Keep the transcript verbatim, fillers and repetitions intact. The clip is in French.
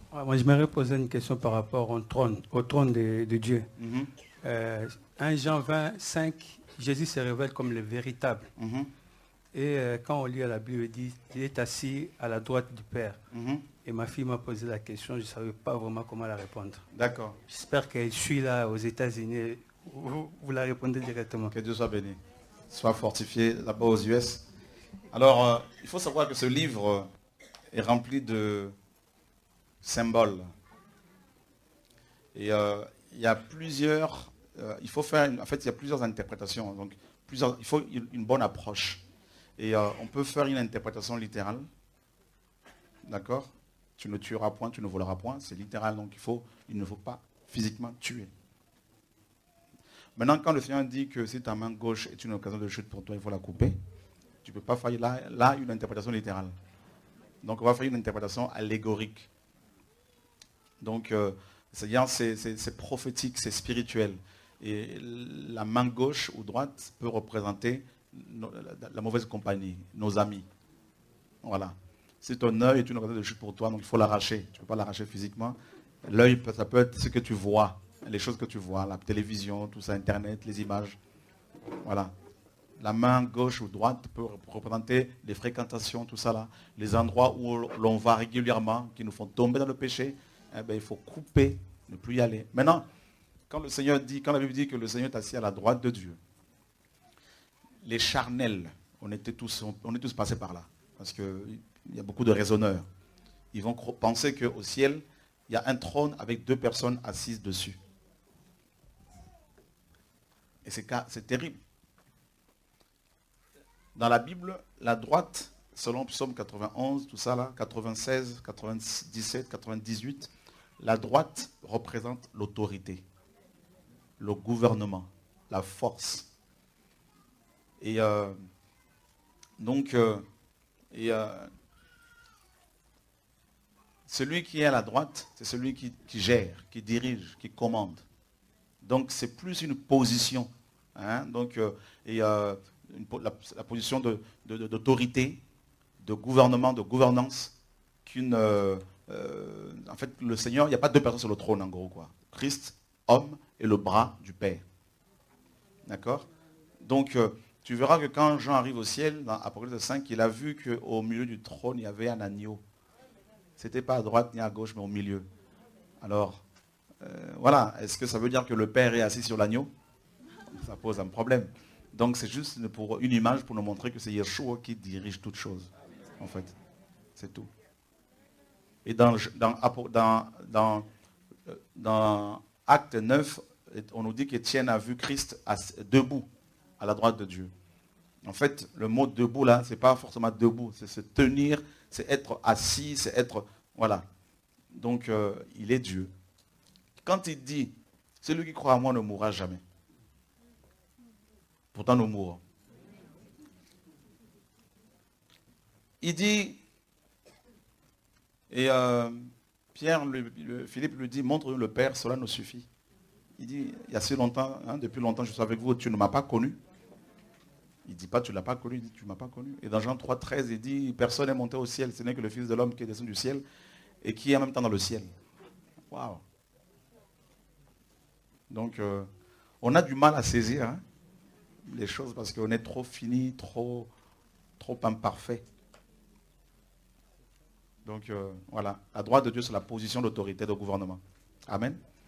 Ouais, moi, je m'aimerais poser une question par rapport au trône, au trône de, de Dieu. Mhm, Euh, un Jean vingt-cinq, Jésus se révèle comme le véritable. mhm, Et euh, quand on lit à la Bible, il dit il est assis à la droite du Père. mhm. Et ma fille m'a posé la question, je ne savais pas vraiment comment la répondre. D'accord. J'espère qu'elle suit là aux États-Unis. Vous, vous la répondez directement. Que Dieu soit béni. Soit fortifié là-bas aux U S. Alors, euh, il faut savoir que ce livre euh, est rempli de symboles. Et euh, il y a plusieurs, euh, il faut faire, une- en fait, il y a plusieurs interprétations. Donc, plusieurs, il faut une, une bonne approche. Et euh, on peut faire une interprétation littérale. D'accord? Tu ne tueras point, tu ne voleras point. C'est littéral, donc il, faut, il ne faut pas physiquement tuer. Maintenant, quand le Seigneur dit que si ta main gauche est une occasion de chute pour toi, il faut la couper, tu ne peux pas faire là, là une interprétation littérale. Donc on va faire une interprétation allégorique. Donc euh, c'est-à-dire c'est, c'est, c'est prophétique, c'est spirituel. Et la main gauche ou droite peut représenter no- la, la mauvaise compagnie, nos amis. Voilà. Si ton œil est une occasion de chute pour toi, donc il faut l'arracher. Tu ne peux pas l'arracher physiquement. L'œil, peut- ça peut être ce que tu vois, les choses que tu vois, la télévision, tout ça, Internet, les images. Voilà. La main gauche ou droite peut représenter les fréquentations, tout ça là. Les endroits où l'on va régulièrement, qui nous font tomber dans le péché, eh ben, il faut couper, ne plus y aller. Maintenant, quand le Seigneur dit, quand la Bible dit que le Seigneur est assis à la droite de Dieu, les charnels, on était tous, on est tous passés par là. Parce qu'il y a beaucoup de raisonneurs. Ils vont penser qu'au ciel, il y a un trône avec deux personnes assises dessus. Et c'est, c'est terrible. Dans la Bible, la droite, selon Psaume quatre-vingt-onze, tout ça là, quatre-vingt-seize, quatre-vingt-dix-sept, quatre-vingt-dix-huit, la droite représente l'autorité, le gouvernement, la force. Et euh, donc, euh, et, euh, celui qui est à la droite, c'est celui qui, qui gère, qui dirige, qui commande. Donc, c'est plus une position. Hein, donc, euh, et, euh, une, la, la position de, de, de, d'autorité, de gouvernement, de gouvernance, qu'une... Euh, euh, en fait, le Seigneur, il n'y a pas deux personnes sur le trône, en gros, quoi. Christ, homme, et le bras du Père. D'accord? Donc, euh, tu verras que quand Jean arrive au ciel, dans Apocalypse cinq, il a vu qu'au milieu du trône, il y avait un agneau. Ce n'était pas à droite ni à gauche, mais au milieu. Alors, euh, voilà. Est-ce que ça veut dire que le Père est assis sur l'agneau? Ça pose un problème. Donc, c'est juste pour une image pour nous montrer que c'est Yeshua qui dirige toutes choses, en fait. C'est tout. Et dans, dans, dans, dans, dans Acte neuf, on nous dit qu'Étienne a vu Christ debout à la droite de Dieu. En fait, le mot debout là, c'est pas forcément debout, c'est se tenir, c'est être assis, c'est être... Voilà. Donc, euh, il est Dieu. Quand il dit, celui qui croit à moi ne mourra jamais. Pourtant, nous mourrons. Il dit, et euh, Pierre, le, le, Philippe lui dit, montre-nous le Père, cela nous suffit. Il dit, il y a si longtemps, hein, depuis longtemps je suis avec vous, tu ne m'as pas connu. Il ne dit pas, tu ne l'as pas connu, il dit, tu ne m'as pas connu. Et dans Jean trois, treize, il dit, personne n'est monté au ciel, ce n'est que le Fils de l'homme qui est descendu du ciel et qui est en même temps dans le ciel. Waouh. Donc, euh, on a du mal à saisir hein, les choses parce qu'on est trop fini, trop, trop imparfait. Donc, euh, voilà. La droite de Dieu, c'est la position d'autorité de gouvernement. Amen.